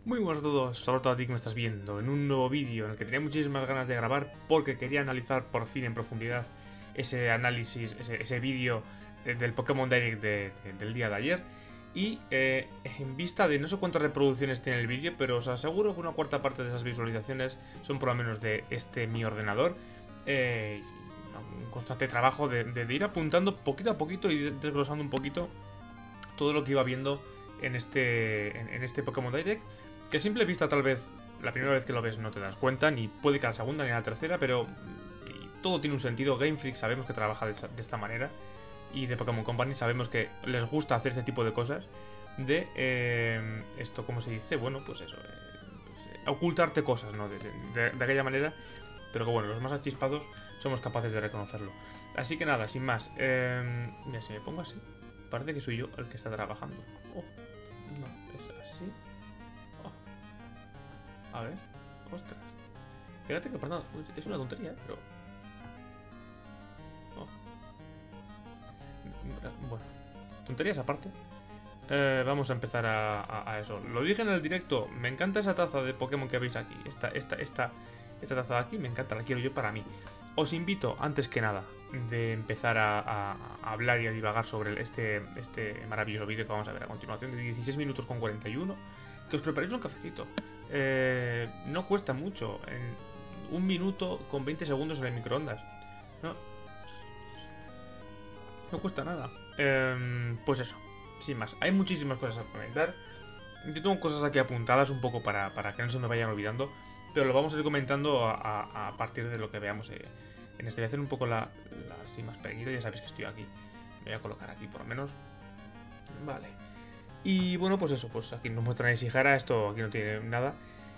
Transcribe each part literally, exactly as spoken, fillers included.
Muy buenos a todos, sobre todo a ti que me estás viendo en un nuevo vídeo en el que tenía muchísimas ganas de grabar porque quería analizar por fin en profundidad ese análisis, ese, ese vídeo de, del Pokémon Direct de, de, del día de ayer. Y eh, en vista de no sé cuántas reproducciones tiene el vídeo, pero os aseguro que una cuarta parte de esas visualizaciones son por lo menos de este mi ordenador. Eh, un constante trabajo de, de, de ir apuntando poquito a poquito y desglosando un poquito todo lo que iba viendo en este, en, en este Pokémon Direct. Que a simple vista tal vez la primera vez que lo ves no te das cuenta, ni puede que a la segunda ni a la tercera, pero todo tiene un sentido. Game Freak sabemos que trabaja de, esa, de esta manera, y de Pokémon Company sabemos que les gusta hacer este tipo de cosas. De eh, esto, ¿cómo se dice? Bueno, pues eso, eh, pues, eh, ocultarte cosas, ¿no? De, de, de aquella manera, pero que bueno, los más achispados somos capaces de reconocerlo. Así que nada, sin más, eh, mira, si me pongo así, parece que soy yo el que está trabajando. Oh, no, es así. A ver, ostras. Fíjate que, perdón, es una tontería, ¿eh? Pero... Oh. Bueno, tonterías aparte. Eh, vamos a empezar a, a, a eso. Lo dije en el directo, me encanta esa taza de Pokémon que veis aquí. Esta, esta, esta, esta taza de aquí, me encanta, la quiero yo para mí. Os invito, antes que nada, de empezar a, a, a hablar y a divagar sobre este, este maravilloso vídeo que vamos a ver a continuación, de dieciséis minutos con cuarenta y uno, que os preparéis un cafecito. Eh, no cuesta mucho, en un minuto con veinte segundos en el microondas. No, no cuesta nada. Eh, pues eso, sin más. Hay muchísimas cosas a comentar. Yo tengo cosas aquí apuntadas un poco para, para que no se me vayan olvidando, pero lo vamos a ir comentando a, a, a partir de lo que veamos eh, en este. Voy a hacer un poco la, la así más pequeñita, ya sabéis que estoy aquí. Me voy a colocar aquí por lo menos. Vale. Y bueno, pues eso, pues aquí nos muestran a Ishihara, esto aquí no tiene nada.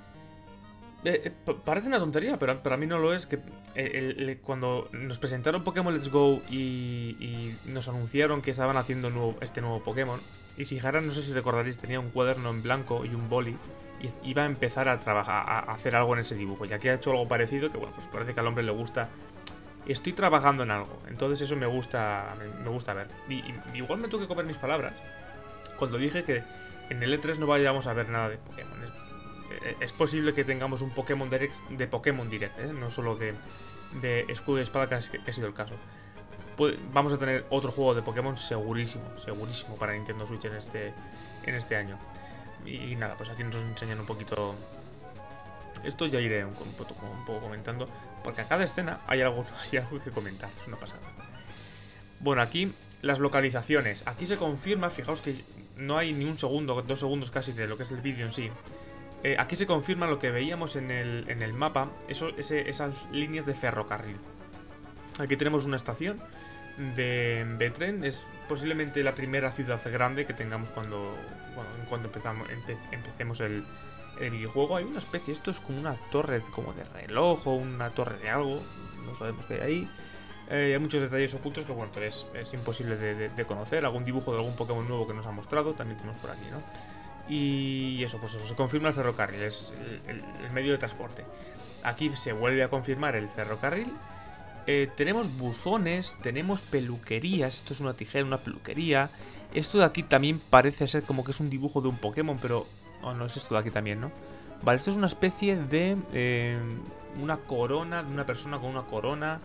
Eh, eh, parece una tontería, pero para mí no lo es. Que eh, el, el, cuando nos presentaron Pokémon Let's Go y, y nos anunciaron que estaban haciendo nuevo, este nuevo Pokémon, Ishihara, no sé si recordaréis, tenía un cuaderno en blanco y un boli y iba a empezar a trabajar, a hacer algo en ese dibujo. Ya que ha hecho algo parecido, que bueno, pues parece que al hombre le gusta. Estoy trabajando en algo, entonces eso me gusta, me, me gusta ver. Y, y igual me tuve que comer mis palabras cuando dije que en el E tres no vayamos a ver nada de Pokémon. Es, es posible que tengamos un Pokémon Direct de Pokémon Direct, ¿eh? No solo de, de escudo y espada, que, que ha sido el caso. Pues vamos a tener otro juego de Pokémon segurísimo, segurísimo para Nintendo Switch en este, en este año. Y, y nada, pues aquí nos enseñan un poquito. Esto ya iré un, un, un poco comentando, porque a cada escena hay algo, hay algo que comentar, es una pasada. Bueno, aquí las localizaciones. Aquí se confirma, fijaos que no hay ni un segundo, dos segundos casi de lo que es el vídeo en sí. Eh, aquí se confirma lo que veíamos en el, en el mapa, eso, ese, esas líneas de ferrocarril. Aquí tenemos una estación de, de tren, es posiblemente la primera ciudad grande que tengamos cuando, bueno, cuando empezamos, empe, empecemos el, el videojuego. Hay una especie, esto es como una torre como de reloj o una torre de algo, no sabemos qué hay ahí. Eh, hay muchos detalles ocultos que, bueno, es, es imposible de, de, de conocer. Algún dibujo de algún Pokémon nuevo que nos ha mostrado también tenemos por aquí, ¿no? Y eso, pues eso, se confirma el ferrocarril, es el, el, el medio de transporte. Aquí se vuelve a confirmar el ferrocarril. Eh, tenemos buzones, tenemos peluquerías. Esto es una tijera, una peluquería. Esto de aquí también parece ser como que es un dibujo de un Pokémon, pero... Oh, no, es esto de aquí también, ¿no? Vale, esto es una especie de... Eh, una corona, de una persona con una corona.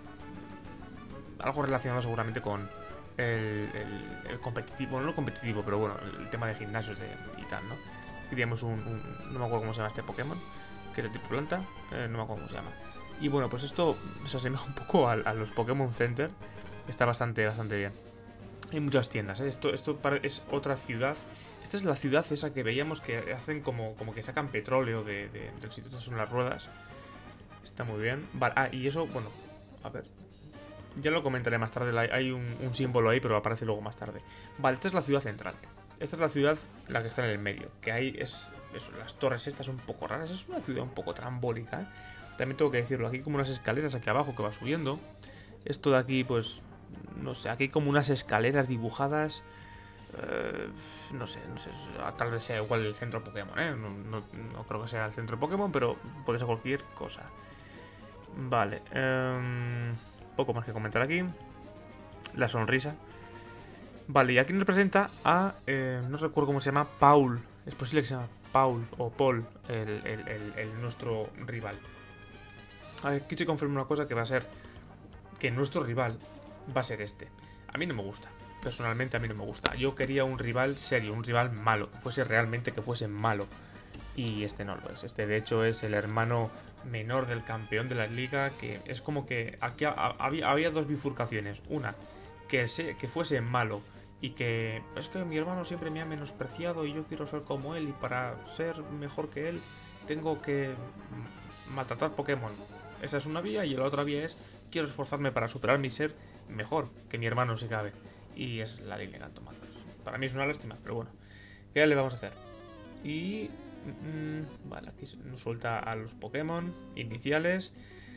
Algo relacionado seguramente con el, el, el competitivo, no el competitivo, pero bueno, el tema de gimnasios de, y tal, ¿no? Diríamos un, un... no me acuerdo cómo se llama este Pokémon, que es de tipo planta, eh, no me acuerdo cómo se llama. Y bueno, pues esto se asemeja un poco a, a los Pokémon Center, está bastante, bastante bien. Hay muchas tiendas, ¿eh? Esto, esto es otra ciudad. Esta es la ciudad esa que veíamos que hacen como, como que sacan petróleo de, de, del sitio. Estas son las ruedas. Está muy bien. Vale, ah, y eso, bueno, a ver. Ya lo comentaré más tarde, hay un, un símbolo ahí, pero aparece luego más tarde. Vale, esta es la ciudad central. Esta es la ciudad, la que está en el medio. Que hay es eso, las torres estas son un poco raras. Es una ciudad un poco trambólica, ¿eh? También tengo que decirlo, aquí hay como unas escaleras aquí abajo que va subiendo. Esto de aquí, pues, no sé, aquí hay como unas escaleras dibujadas. Eh, no sé, no sé, tal vez sea igual el centro Pokémon, ¿eh? No, no, no creo que sea el centro Pokémon, pero puede ser cualquier cosa. Vale, eh... poco más que comentar aquí. La sonrisa. Vale, y aquí nos presenta a... Eh, no recuerdo cómo se llama. Paul. Es posible que se llama Paul o Paul, el, el, el, el nuestro rival. Aquí se confirma una cosa que va a ser que nuestro rival va a ser este. A mí no me gusta. Personalmente a mí no me gusta. Yo quería un rival serio, un rival malo, que fuese realmente que fuese malo. Y este no lo es. Este de hecho es el hermano menor del campeón de la liga, que es como que aquí había, había dos bifurcaciones. Una, que, se, que fuese malo y que es que mi hermano siempre me ha menospreciado y yo quiero ser como él y para ser mejor que él tengo que maltratar Pokémon. Esa es una vía, y la otra vía es quiero esforzarme para superarme y ser mejor que mi hermano si cabe. Y es la línea que han tomado. Para mí es una lástima, pero bueno, ¿qué le vamos a hacer? Y... Mmm, vale, aquí nos suelta a los Pokémon iniciales.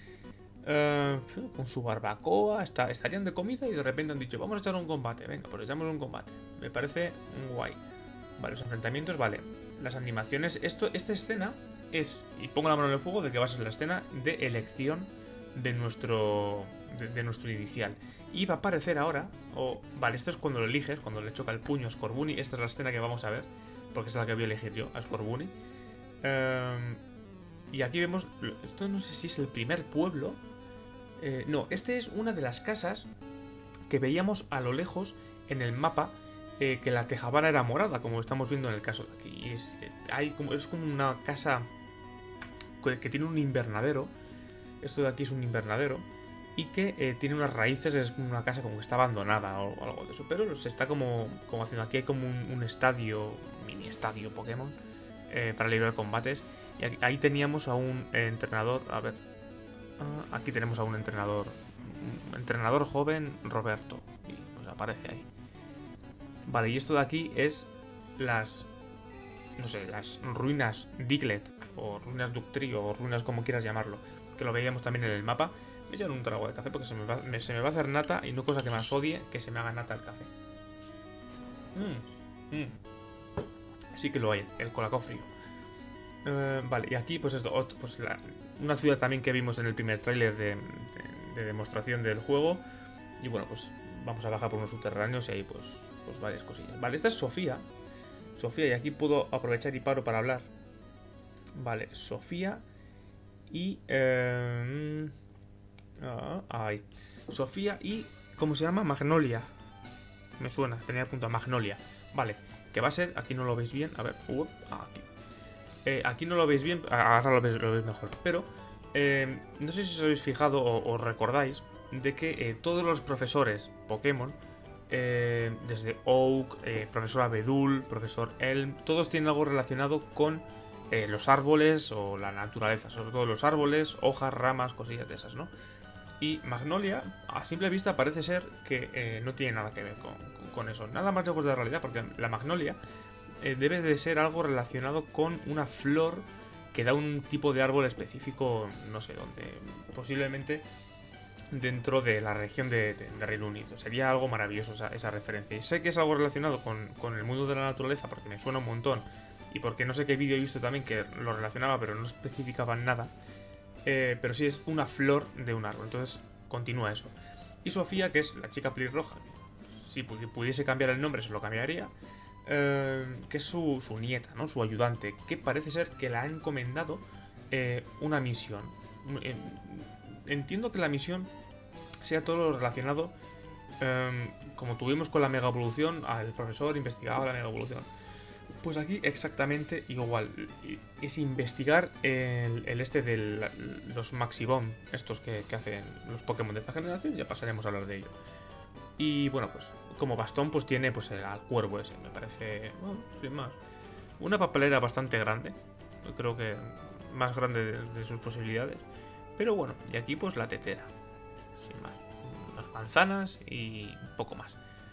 Uh, con su barbacoa, está, estarían de comida y de repente han dicho, vamos a echar un combate. Venga, pues echamos un combate. Me parece guay. Vale, los enfrentamientos, vale. Las animaciones, esto, esta escena es, y pongo la mano en el fuego de que va a ser la escena de elección de nuestro de, de nuestro inicial. Y va a aparecer ahora, o vale, esto es cuando lo eliges, cuando le choca el puño a Scorbunny. Esta es la escena que vamos a ver, porque es la que voy a elegir yo, a Scorbunny. Um, y aquí vemos, esto no sé si es el primer pueblo. Eh, no, este es una de las casas que veíamos a lo lejos en el mapa, eh, que la tejabana era morada, como estamos viendo en el caso de aquí. Y es, eh, hay como, es como una casa que, que tiene un invernadero. Esto de aquí es un invernadero. Y que eh, tiene unas raíces, es una casa como que está abandonada o, o algo de eso. Pero se está como, como haciendo. Aquí hay como un, un estadio, mini estadio Pokémon, eh, para librar combates. Y aquí, ahí teníamos a un eh, entrenador, a ver... Uh, aquí tenemos a un entrenador, un entrenador joven, Roberto, y pues aparece ahí. Vale, y esto de aquí es las, no sé, las ruinas Diglett, o ruinas Dugtrio, o ruinas como quieras llamarlo, que lo veíamos también en el mapa. Me echan un trago de café porque se me, va, me, se me va a hacer nata, y no cosa que más odie que se me haga nata el café. Mm, mm. Sí que lo hay, el colacao frío. Uh, vale, y aquí pues esto, otro, pues la... una ciudad también que vimos en el primer tráiler de, de, de demostración del juego. Y bueno, pues vamos a bajar por unos subterráneos y ahí pues, pues varias cosillas. Vale, esta es Sofía. Sofía, y aquí puedo aprovechar y paro para hablar. Vale, Sofía y... Eh, ah, ahí. Sofía y... ¿Cómo se llama? Magnolia. Me suena, tenía apuntado Magnolia. Vale, que va a ser... Aquí no lo veis bien. A ver, uh, aquí. Eh, aquí no lo veis bien, ahora lo veis, lo veis mejor, pero eh, no sé si os habéis fijado o os recordáis de que eh, todos los profesores Pokémon, eh, desde Oak, eh, profesor Abedul, profesor Elm, todos tienen algo relacionado con eh, los árboles o la naturaleza, sobre todo los árboles, hojas, ramas, cosillas de esas, ¿no? Y Magnolia, a simple vista, parece ser que eh, no tiene nada que ver con, con, con eso, nada más lejos de la realidad, porque la Magnolia... Eh, debe de ser algo relacionado con una flor que da un tipo de árbol específico, no sé dónde, posiblemente dentro de la región de, de, de Reino Unido. Sería algo maravilloso esa, esa referencia. Y sé que es algo relacionado con, con el mundo de la naturaleza porque me suena un montón y porque no sé qué vídeo he visto también que lo relacionaba pero no especificaban nada. Eh, pero sí es una flor de un árbol, entonces continúa eso. Y Sofía, que es la chica pelirroja, si pudiese cambiar el nombre se lo cambiaría. Eh, que es su, su nieta, ¿no? Su ayudante, que parece ser que le ha encomendado eh, una misión. Eh, entiendo que la misión sea todo lo relacionado, eh, como tuvimos con la mega evolución, el profesor investigaba la mega evolución. Pues aquí exactamente igual. Es investigar el, el este de los Maxibomb, estos que, que hacen los Pokémon de esta generación, ya pasaremos a hablar de ello. Y bueno, pues como bastón pues tiene pues el, al cuervo ese, me parece, bueno, sin más, una papelera bastante grande, creo que más grande de, de sus posibilidades, pero bueno, y aquí pues la tetera, sin más, unas manzanas y poco más.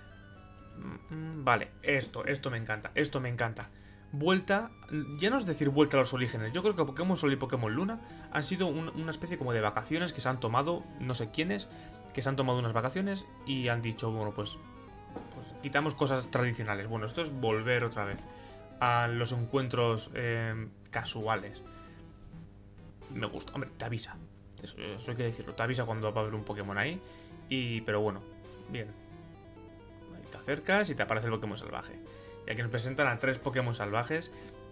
Vale, esto, esto me encanta, esto me encanta. Vuelta, ya no es decir vuelta a los orígenes, yo creo que Pokémon Sol y Pokémon Luna han sido un, una especie como de vacaciones que se han tomado, no sé quiénes, que se han tomado unas vacaciones y han dicho, bueno, pues, pues quitamos cosas tradicionales. Bueno, esto es volver otra vez a los encuentros eh, casuales. Me gusta, hombre, te avisa, eso, eso hay que decirlo, te avisa cuando va a haber un Pokémon ahí. Y, pero bueno, bien. Ahí te acercas y te aparece el Pokémon salvaje. Y aquí nos presentan a tres Pokémon salvajes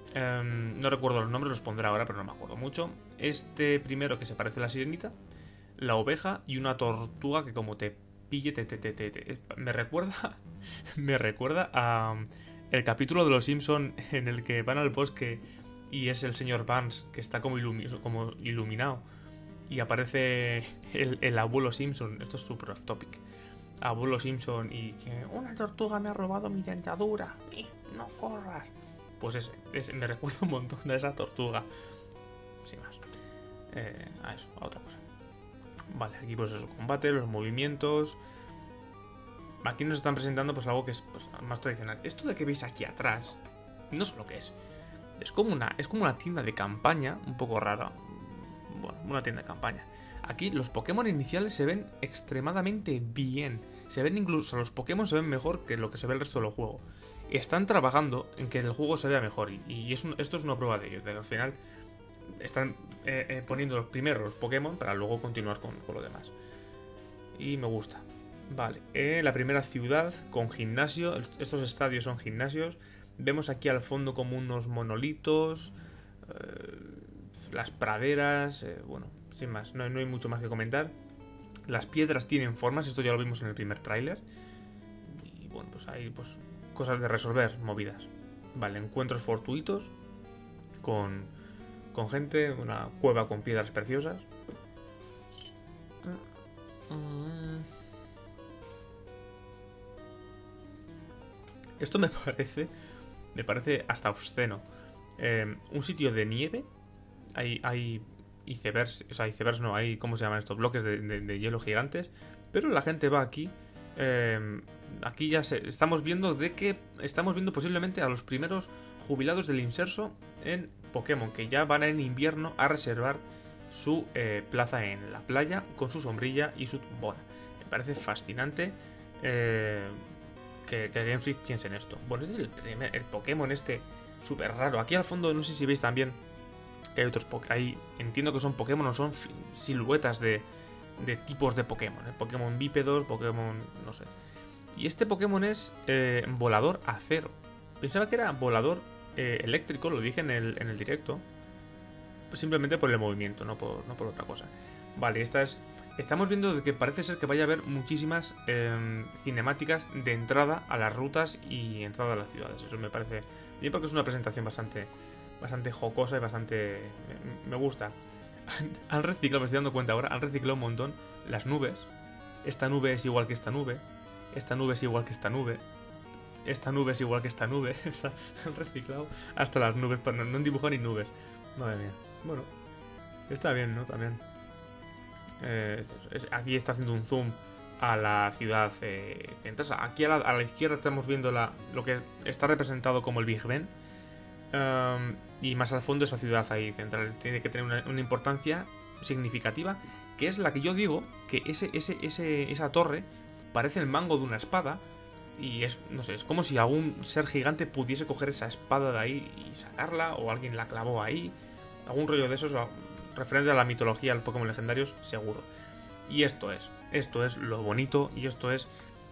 Um, no recuerdo los nombres, los pondré ahora, pero no me acuerdo mucho. Este primero que se parece a la sirenita, la oveja y una tortuga que como te pille, te, te, te, te, te. Me recuerda, me recuerda a um, el capítulo de Los Simpson en el que van al bosque y es el señor Vance que está como, ilumi como iluminado y aparece el, el abuelo Simpson. Esto es super off topic. Abuelo Simpson y que una tortuga me ha robado mi dentadura. No corras. Pues ese, ese me recuerda un montón de esa tortuga. Sin más. Eh, a eso, a otra cosa. Vale, aquí pues eso, combate, los movimientos. Aquí nos están presentando pues algo que es pues, más tradicional. Esto de que veis aquí atrás, no sé lo que es. Es como una, es como una tienda de campaña, un poco rara. Bueno, una tienda de campaña. Aquí los Pokémon iniciales se ven extremadamente bien. Se ven incluso, o sea, los Pokémon se ven mejor que lo que se ve el resto del juego. Están trabajando en que el juego se vea mejor. Y, y es un, esto es una prueba de ello. De que al final están eh, eh, poniendo los primeros los Pokémon para luego continuar con, con lo demás. Y me gusta. Vale, eh, la primera ciudad con gimnasio. Estos estadios son gimnasios. Vemos aquí al fondo como unos monolitos. Eh, las praderas. Eh, bueno, sin más, no, no hay mucho más que comentar. Las piedras tienen formas, esto ya lo vimos en el primer tráiler. Y bueno, pues hay pues, cosas de resolver, movidas. Vale, encuentros fortuitos con, con gente, una cueva con piedras preciosas. Esto me parece, me parece hasta obsceno. Eh, un sitio de nieve, hay, hay icebergs, o sea, icebergs no, hay, ¿cómo se llaman estos? Bloques de, de, de hielo gigantes, pero la gente va aquí. Eh, aquí ya se, estamos viendo de que estamos viendo posiblemente a los primeros jubilados del inserso en Pokémon, que ya van en invierno a reservar su eh, plaza en la playa con su sombrilla y su tumbona. Me parece fascinante eh, que, que Game Freak piense en esto. Bueno, este es el, primer, el Pokémon este súper raro. Aquí al fondo, no sé si veis también que hay otros Pokémon. Ahí entiendo que son Pokémon o son siluetas de, de tipos de Pokémon. ¿eh? Pokémon bípedos, Pokémon, no sé. Y este Pokémon es eh, volador acero. Pensaba que era volador eh, eléctrico, lo dije en el, en el directo. Pues simplemente por el movimiento, no por, no por otra cosa. Vale, esta es... Estamos viendo de que parece ser que vaya a haber muchísimas eh, cinemáticas de entrada a las rutas y entrada a las ciudades. Eso me parece bien porque es una presentación bastante, bastante jocosa y bastante... Me, me gusta. Han reciclado, me estoy dando cuenta ahora, han reciclado un montón las nubes. Esta nube es igual que esta nube. Esta nube es igual que esta nube. Esta nube es igual que esta nube. O sea, han reciclado hasta las nubes, pero no, no han dibujado ni nubes. Madre mía. Bueno, está bien, ¿no? También. Eh, es, es, aquí está haciendo un zoom a la ciudad eh, central. Aquí a la, a la izquierda estamos viendo la, lo que está representado como el Big Ben. Um, y más al fondo esa ciudad ahí central. Tiene que tener una, una importancia significativa, que es la que yo digo, que ese, ese, ese, esa torre parece el mango de una espada. Y es, no sé, es como si algún ser gigante pudiese coger esa espada de ahí y sacarla, o alguien la clavó ahí. Algún rollo de esos referente a la mitología, a los Pokémon legendarios, seguro. Y esto es, esto es lo bonito y esto es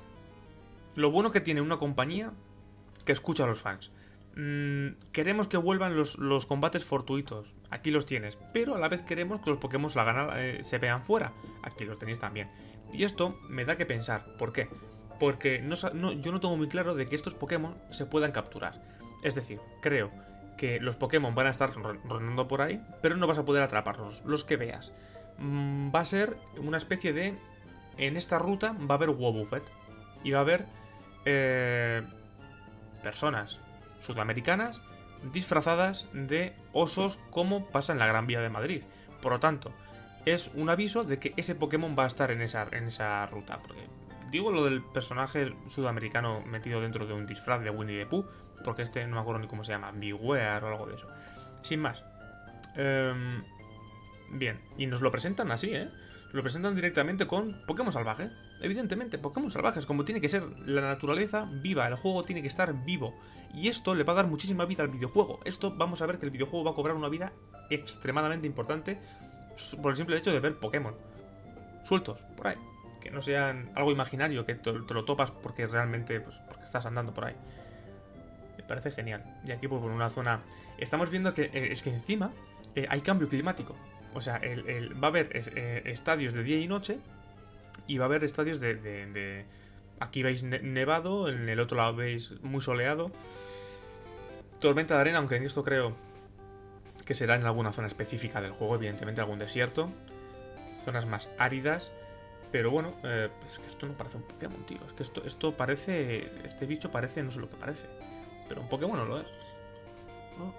lo bueno que tiene una compañía que escucha a los fans. Mm, queremos que vuelvan los, los combates fortuitos, aquí los tienes, pero a la vez queremos que los Pokémon la gana, eh, se vean fuera, aquí los tenéis también. Y esto me da que pensar, ¿por qué? Porque no, no, yo no tengo muy claro de que estos Pokémon se puedan capturar. Es decir, creo que los Pokémon van a estar rondando por ahí, pero no vas a poder atraparlos, los que veas. Mm, va a ser una especie de... En esta ruta va a haber Wobbuffet y va a haber eh, personas sudamericanas disfrazadas de osos, como pasa en la Gran Vía de Madrid. Por lo tanto, es un aviso de que ese Pokémon va a estar en esa, en esa ruta. Porque digo lo del personaje sudamericano metido dentro de un disfraz de Winnie the Pooh, porque este no me acuerdo ni cómo se llama, Beware o algo de eso. Sin más. Eh, bien, y nos lo presentan así, ¿eh? Lo presentan directamente con Pokémon salvaje. Evidentemente, Pokémon salvajes, como tiene que ser. La naturaleza viva, el juego tiene que estar vivo. Y esto le va a dar muchísima vida al videojuego. Esto vamos a ver que el videojuego va a cobrar una vida extremadamente importante por el simple hecho de ver Pokémon sueltos por ahí. Que no sean algo imaginario, que te, te lo topas porque realmente, pues, porque estás andando por ahí. Me parece genial. Y aquí, pues, por una zona... Estamos viendo que eh, es que encima eh, hay cambio climático. O sea, el, el, va a haber es, eh, estadios de día y noche y va a haber estadios de... de, de... Aquí veis ne nevado, en el otro lado veis muy soleado. Tormenta de arena, aunque en esto creo que será en alguna zona específica del juego, evidentemente algún desierto. Zonas más áridas. Pero bueno, eh, es que esto no parece un Pokémon, tío. Es que esto, esto parece... Este bicho parece, no sé lo que parece. Pero un Pokémon no lo es. ¿No?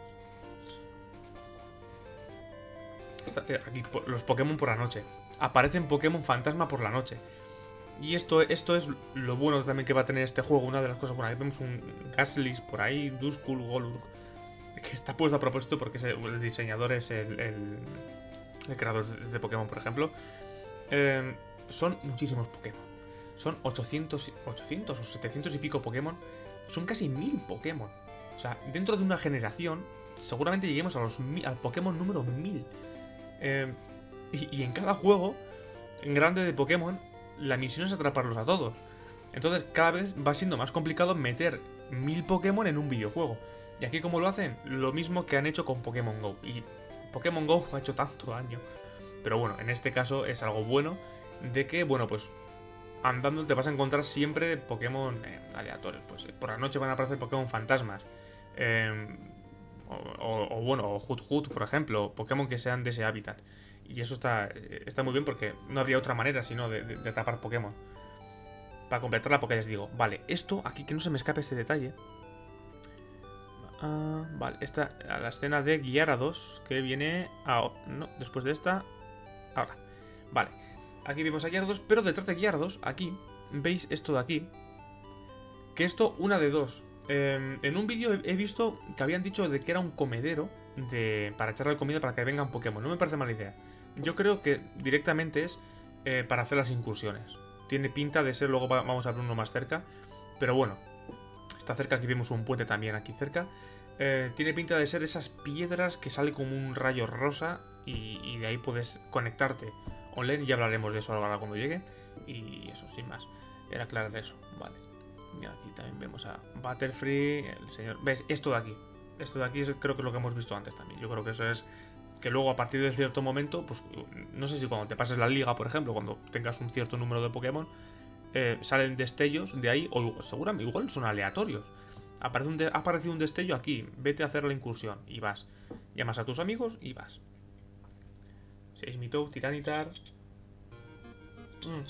Aquí, los Pokémon por la noche. Aparecen Pokémon fantasma por la noche. Y esto, esto es lo bueno también que va a tener este juego. Una de las cosas buenas. Aquí vemos un Gastly por ahí, Duskull, Golurk, que está puesto a propósito porque es el, el diseñador es el, el, el creador de Pokémon, por ejemplo. Eh, son muchísimos Pokémon. Son ochocientos, ochocientos o setecientos y pico Pokémon. Son casi mil Pokémon. O sea, dentro de una generación seguramente lleguemos a los al Pokémon número mil. Eh, y, y en cada juego en grande de Pokémon la misión es atraparlos a todos. Entonces cada vez va siendo más complicado meter mil Pokémon en un videojuego. Y aquí, ¿cómo lo hacen? Lo mismo que han hecho con Pokémon GO. Y Pokémon GO ha hecho tanto daño. Pero bueno, en este caso es algo bueno de que, bueno, pues andando te vas a encontrar siempre Pokémon eh, aleatorios. Pues eh, por la noche van a aparecer Pokémon fantasmas. Eh, o, o, o bueno, o Hoot Hoot, por ejemplo. Pokémon que sean de ese hábitat. Y eso está, está muy bien porque no habría otra manera sino de, de, de atrapar Pokémon. Para completarla, porque les digo, vale, esto, aquí que no se me escape este detalle. Uh, vale, esta, a la escena de Gyarados, que viene a, no, después de esta, ahora. Vale, aquí vemos a Gyarados, pero detrás de Gyarados, aquí, veis esto de aquí, que esto, una de dos. Eh, en un vídeo he, he visto que habían dicho de que era un comedero de, para echarle comida para que vengan Pokémon. No me parece mala idea. Yo creo que directamente es eh, para hacer las incursiones. Tiene pinta de ser, luego vamos a ver uno más cerca, pero bueno, está cerca, aquí vemos un puente también aquí cerca. Eh, tiene pinta de ser esas piedras que sale como un rayo rosa y, y de ahí puedes conectarte online. Ya hablaremos de eso ahora cuando llegue. Y eso, sin más. Era aclarar eso, vale. Y aquí también vemos a Butterfree, el señor... ¿Ves? Esto de aquí. Esto de aquí es, creo que es lo que hemos visto antes también. Yo creo que eso es... Que luego a partir de cierto momento, pues no sé si cuando te pases la liga, por ejemplo, cuando tengas un cierto número de Pokémon, eh, salen destellos de ahí, o seguramente igual son aleatorios. Aparece un de, ha aparecido un destello aquí, vete a hacer la incursión y vas. Llamas a tus amigos y vas. Seismitoad, Tiranitar. Mm.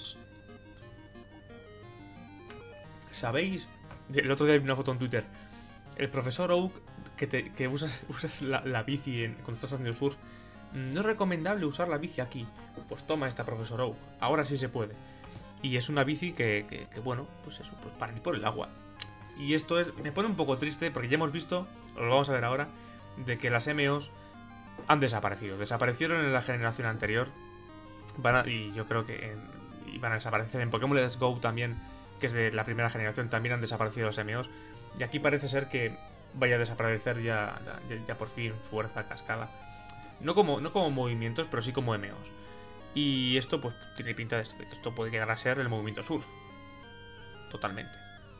¿Sabéis? El otro día vi una foto en Twitter. El profesor Oak, que, te, que usas, usas la, la bici en, cuando estás haciendo surf. No es recomendable usar la bici aquí. Pues toma esta, profesor Oak. Ahora sí se puede. Y es una bici que, que, que bueno, pues eso, pues para ir por el agua. Y esto es, me pone un poco triste porque ya hemos visto, lo vamos a ver ahora, de que las M Os han desaparecido. Desaparecieron en la generación anterior. Van a, y yo creo que en, y van a desaparecer en Pokémon Let's Go también, que es de la primera generación, también han desaparecido las M Os. Y aquí parece ser que vaya a desaparecer ya, ya, ya por fin fuerza cascada. No como, no como movimientos, pero sí como M Os. Y esto pues tiene pinta de que esto puede llegar a ser el movimiento surf. Totalmente.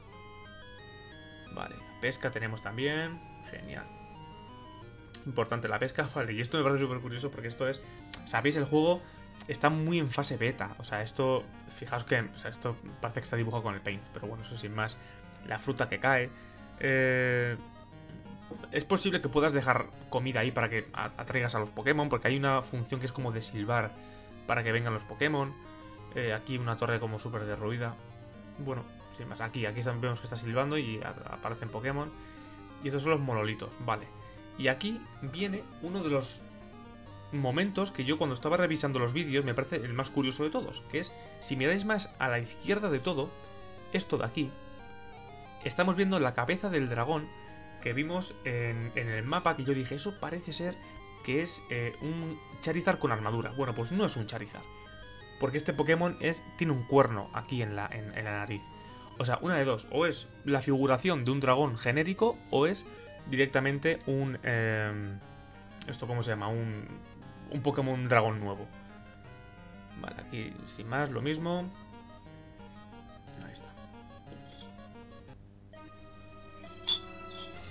Vale, la pesca tenemos también. Genial. Importante la pesca, vale. Y esto me parece súper curioso porque esto es... ¿Sabéis? El juego está muy en fase beta. O sea, esto... Fijaos que... O sea, esto parece que está dibujado con el Paint. Pero bueno, eso sin más. La fruta que cae. Eh... Es posible que puedas dejar comida ahí para que atraigas a los Pokémon. Porque hay una función que es como de silbar para que vengan los Pokémon. Eh, aquí una torre como súper derruida. Bueno... Sin más, aquí, aquí vemos que está silbando y aparecen Pokémon. Y estos son los monolitos, vale. Y aquí viene uno de los momentos que yo cuando estaba revisando los vídeos me parece el más curioso de todos. Que es, si miráis más a la izquierda de todo, esto de aquí, estamos viendo la cabeza del dragón que vimos en, en el mapa, que yo dije, eso parece ser que es eh, un Charizard con armadura. Bueno, pues no es un Charizard. Porque este Pokémon es, tiene un cuerno aquí en la, en, en la nariz. O sea, una de dos, o es la figuración de un dragón genérico, o es directamente un... Eh, ¿Esto cómo se llama? Un, un Pokémon dragón nuevo. Vale, aquí sin más, lo mismo. Ahí está.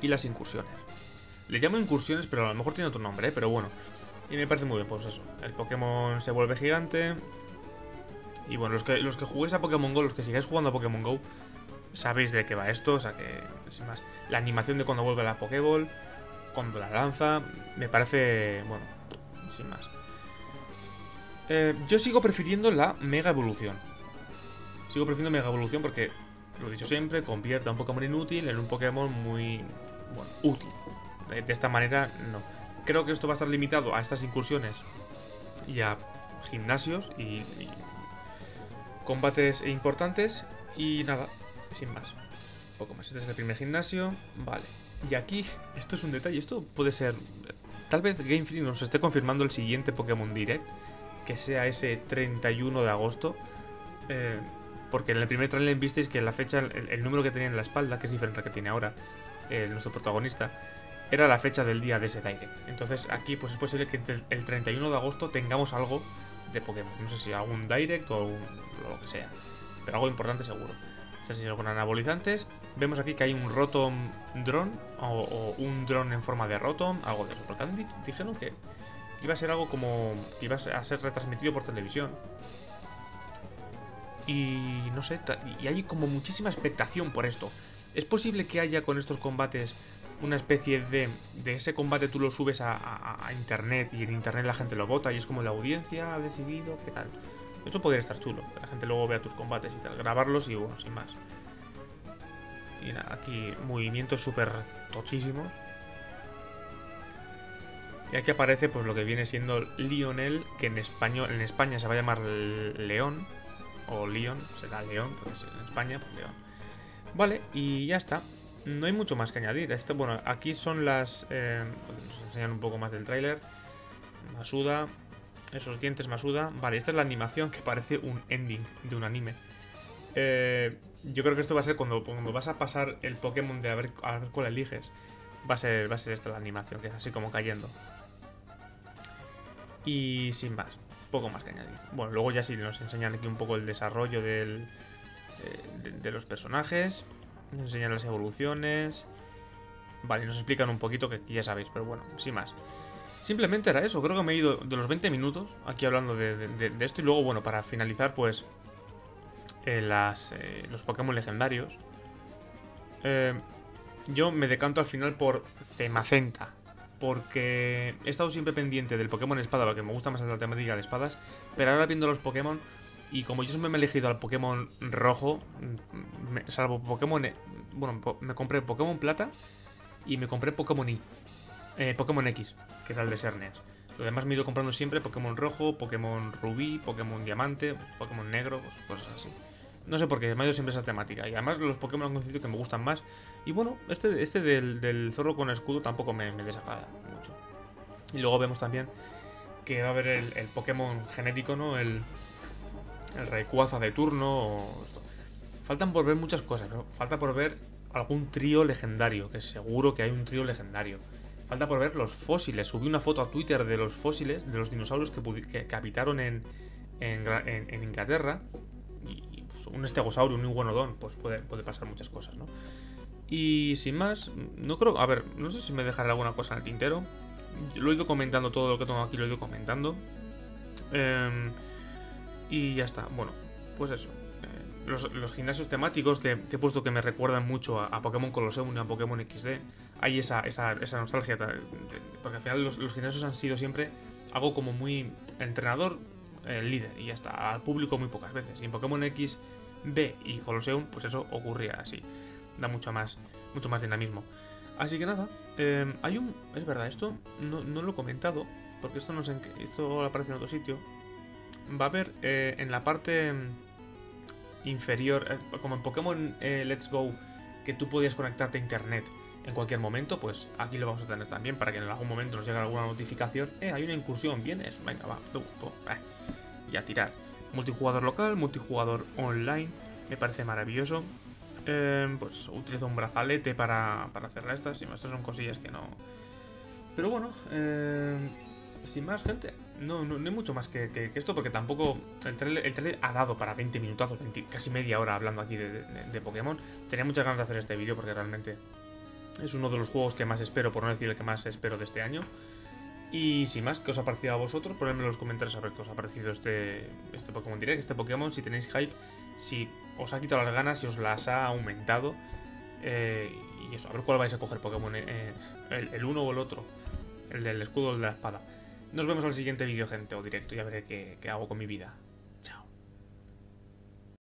y las incursiones. Le llamo incursiones, pero a lo mejor tiene otro nombre, ¿eh? Pero bueno. Y me parece muy bien, pues eso. El Pokémon se vuelve gigante. Y bueno, los que, los que juguéis a Pokémon GO, los que sigáis jugando a Pokémon GO, sabéis de qué va esto. O sea que, sin más, la animación de cuando vuelve la Pokéball, cuando la lanza, me parece, bueno, sin más. Eh, yo sigo prefiriendo la Mega Evolución. Sigo prefiriendo Mega Evolución porque, lo he dicho siempre, convierte a un Pokémon inútil en un Pokémon muy, bueno, útil. De, de esta manera, no. Creo que esto va a estar limitado a estas incursiones y a gimnasios y, y combates importantes. Y nada, sin más. Poco más. Este es el primer gimnasio. Vale. Y aquí, esto es un detalle. Esto puede ser... Tal vez Game Freak nos esté confirmando el siguiente Pokémon Direct, que sea ese treinta y uno de agosto. Eh, porque en el primer trailer visteis que la fecha, el, el número que tenía en la espalda, que es diferente al que tiene ahora eh, nuestro protagonista, era la fecha del día de ese Direct. Entonces aquí pues es posible que el treinta y uno de agosto tengamos algo de Pokémon. No sé si algún Direct o, algún, o lo que sea, pero algo importante seguro. Este señor con anabolizantes. Vemos aquí que hay un Rotom Drone o, o un dron en forma de Rotom, algo de eso. Porque han dijeron que iba a ser algo como que iba a ser retransmitido por televisión. Y no sé, y hay como muchísima expectación por esto. Es posible que haya con estos combates una especie de... De ese combate tú lo subes a, a, a internet y en internet la gente lo vota y es como la audiencia ha decidido qué tal. Eso podría estar chulo, que la gente luego vea tus combates y tal, grabarlos y bueno, sin más. Y nada, aquí movimientos súper tochísimos. Y aquí aparece pues lo que viene siendo Lionel, que en español, en España se va a llamar León. O León, será León, porque en España, pues León. Vale, y ya está. No hay mucho más que añadir. Esto, bueno, aquí son las... Eh, nos enseñan un poco más del tráiler. Masuda. Esos dientes Masuda. Vale, esta es la animación que parece un ending de un anime. Eh, yo creo que esto va a ser cuando, cuando vas a pasar el Pokémon de a ver, a ver cuál eliges. Va a ser, va a ser esta la animación, que es así como cayendo. Y sin más. Poco más que añadir. Bueno, luego ya sí nos enseñan aquí un poco el desarrollo del, eh, de, de los personajes. Nos enseñan las evoluciones. Vale, nos explican un poquito que ya sabéis, pero bueno, sin más. Simplemente era eso, creo que me he ido de los veinte minutos aquí hablando de, de, de esto. Y luego, bueno, para finalizar, pues eh, las, eh, los Pokémon legendarios. Eh, yo me decanto al final por Zemacenta, porque he estado siempre pendiente del Pokémon Espada, porque me gusta más la temática de espadas. Pero ahora viendo los Pokémon, y como yo siempre me he elegido al Pokémon rojo, me, salvo Pokémon... Bueno, me compré Pokémon Plata y me compré Pokémon Y. Eh, Pokémon X, que era el de Xerneas. Lo demás me he ido comprando siempre Pokémon Rojo, Pokémon Rubí, Pokémon Diamante, Pokémon Negro, pues cosas así. No sé por qué, me ha ido siempre esa temática. Y además los Pokémon han coincidido que me gustan más. Y bueno, este, este del, del zorro con escudo tampoco me, me desagrada mucho. Y luego vemos también que va a haber el, el Pokémon genérico, ¿no? El, el Rayquaza de turno. O esto. Faltan por ver muchas cosas, ¿no? Falta por ver algún trío legendario, que seguro que hay un trío legendario. Falta por ver los fósiles. Subí una foto a Twitter de los fósiles, de los dinosaurios que, que, que habitaron en, en, en, en Inglaterra. Y pues, un estegosaurio, un iguanodón, pues puede, puede pasar muchas cosas, ¿no? Y sin más, no creo... A ver, no sé si me dejaré alguna cosa en el tintero. Lo he ido comentando, todo lo que tengo aquí lo he ido comentando. Eh, y ya está. Bueno, pues eso. Eh, los, los gimnasios temáticos que, que he puesto que me recuerdan mucho a, a Pokémon Colosseum y a Pokémon equis de. Hay esa, esa, esa nostalgia. De, de, porque al final los, los gimnasios han sido siempre algo como muy... Entrenador, eh, líder, y ya está. Al público muy pocas veces. Y en Pokémon equis de y Colosseum, pues eso ocurría así. Da mucho más, mucho más dinamismo. Así que nada, eh, hay un... Es verdad, esto no, no lo he comentado, porque esto no sé en qué, esto aparece en otro sitio. Va a haber eh, en la parte inferior, eh, como en Pokémon eh, Let's Go, que tú podías conectarte a internet en cualquier momento, pues aquí lo vamos a tener también, para que en algún momento nos llegue alguna notificación. Eh, hay una incursión, ¿vienes? Venga, va, tú, tú, eh, y a tirar. Multijugador local, multijugador online, me parece maravilloso. Eh, pues utilizo un brazalete para, para hacerla estas. Y estas son cosillas que no... Pero bueno, eh, sin más, gente. No, no, no hay mucho más que, que, que esto, porque tampoco... El trailer, el trailer ha dado para veinte minutazos, veinte, casi media hora hablando aquí de, de, de Pokémon. Tenía muchas ganas de hacer este vídeo porque realmente Es uno de los juegos que más espero, por no decir el que más espero de este año. Y sin más, ¿qué os ha parecido a vosotros? Ponedme en los comentarios a ver qué os ha parecido este, este Pokémon Direct, este Pokémon, si tenéis hype, si os ha quitado las ganas, si os las ha aumentado. Eh, y eso, a ver cuál vais a coger Pokémon, eh, el, el uno o el otro, el del escudo o el de la espada. Nos vemos al siguiente vídeo, gente, o directo, ya veré qué, qué hago con mi vida.